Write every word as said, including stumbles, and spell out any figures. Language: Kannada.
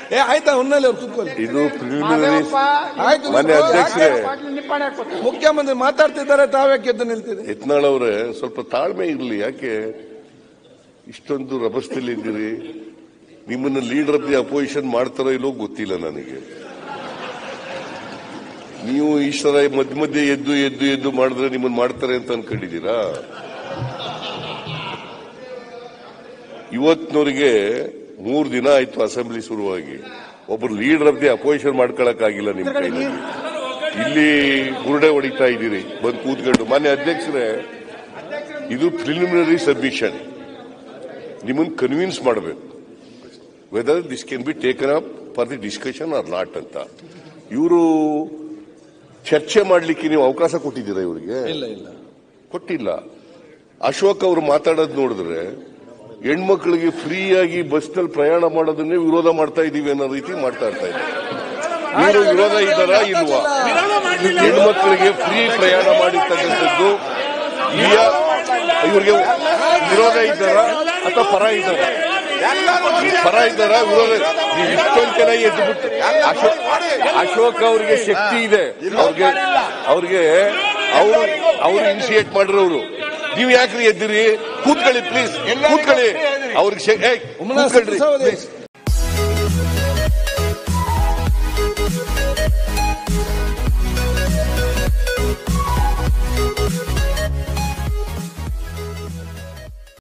ಏ ಆಯ್ತಾ ಉನ್ನಲ್ಲಿ ಅವ್ರು ಕೂತ್ಕೊಳ್ಳಿ. ಇದು ಪ್ರಿಲಿಮಿನರಿ. ಮಾನ್ಯ ಅಧ್ಯಕ್ಷರೇ, ಮುಖ್ಯಮಂತ್ರಿ ಮಾತಾಡ್ತಿದ್ದಾರೆ, ತಾವ್ಯಾಕೆ ಎದ್ದು ನಿಲ್ತೀರಿ? ಯತ್ನಾಳ್ ಅವರೇ, ಸ್ವಲ್ಪ ತಾಳ್ಮೆ ಇರಲಿ. ಯಾಕೆ ಇಷ್ಟೊಂದು ರಭಸದಲ್ಲಿ ಇದ್ದೀರಿ? ನಿಮ್ಮನ್ನ ಲೀಡರ್ ಆಫ್ ದಿ ಅಪೋಸಿಷನ್ ಮಾಡ್ತಾರೋ ಇಲ್ಲೋ ಗೊತ್ತಿಲ್ಲ ನನಗೆ. ನೀವು ಈ ಸಲ ಮಧ್ಯ ಮಧ್ಯೆ ಎದ್ದು ಎದ್ದು ಎದ್ದು ಮಾಡಿದ್ರೆ ನಿಮ್ಮನ್ನ ಮಾಡ್ತಾರೆ ಅಂತ ಅನ್ಕೊಂಡಿದ್ದೀರಾ? ಇವತ್ತಿನವರಿಗೆ ಮೂರು ದಿನ ಆಯ್ತು ಅಸೆಂಬ್ಲಿ ಶುರುವಾಗಿ. ಒಬ್ಬರು ಲೀಡರ್ ಆಫ್ ದಿ ಅಪೋಸಿಷನ್ ಮಾಡ್ಕೊಳಕ್ಕಾಗಿಲ್ಲ ನಿಮ್ಮ ಕೈಯಲ್ಲಿ. ಇಲ್ಲಿ ಬುರುಡೆ ಹೊಡಿತಾ ಇದ್ದೀರಿ ಬಂದು ಕೂತ್ಕೊಂಡು. ಮಾನ್ಯ ಅಧ್ಯಕ್ಷರೇ, ಇದು ಪ್ರಿಲಿಮಿನರಿ ಸಬ್ಮಿಷನ್. ನಿಮ್ಮನ್ನು ಕನ್ವಿನ್ಸ್ ಮಾಡಬೇಕು whether this can be taken up for the discussion or not ಅಂತ. ಇವರು ಚರ್ಚೆ ಮಾಡಲಿಕ್ಕೆ ನೀವು ಅವಕಾಶ ಕೊಟ್ಟಿದ್ದೀರಾ ಇವರಿಗೆ? ಇಲ್ಲ ಇಲ್ಲ ಕೊಟ್ಟಿಲ್ಲ. ಅಶೋಕ್ ಅವರು ಮಾತಾಡೋದು ನೋಡಿದ್ರೆ ಹೆಣ್ಮಕ್ಳಿಗೆ ಫ್ರೀಯಾಗಿ ಬಸ್ನಲ್ಲಿ ಪ್ರಯಾಣ ಮಾಡೋದನ್ನೇ ವಿರೋಧ ಮಾಡ್ತಾ ಇದೀವಿ ಅನ್ನೋ ರೀತಿ ಮಾತಾಡ್ತಾ ಇದ್ದಾರೆ. ಇವರು ವಿರೋಧ ಇದ್ದಾರಾ ಇಲ್ವಾ? ಹೆಣ್ಮಕ್ಳಿಗೆ ಫ್ರೀ ಪ್ರಯಾಣ ಮಾಡಿರ್ತಕ್ಕಂಥದ್ದು ಇವ್ರಿಗೆ ವಿರೋಧ ಇದ್ದಾರಾ ಅಥವಾ ಪರ ಇದ್ದಾರಾ? ಪರ ಇದ್ದಾರಾ ವಿರೋಧ? ನೀವು ಇಷ್ಟೊಂದು ಜನ ಎದ್ದುಬಿಟ್ಟು ಅಶೋಕ್ ಅವ್ರಿಗೆ ಶಕ್ತಿ ಇದೆ, ಅವ್ರಿಗೆ ಅವ್ರಿಗೆ ಅವರು ಅವರು ಇನಿಷಿಯೇಟ್ ಮಾಡಿರೋರು. ನೀವು ಯಾಕ್ರಿ ಎದ್ದಿರಿ? ಕೂತ್ಕೊಳ್ಳಿ ಪ್ಲೀಸ್, ಕೂತ್ಕೊಳ್ಳಿ. ಅವ್ರಿಗೆ ಕೂತ್ಕೊಳ್ರಿ.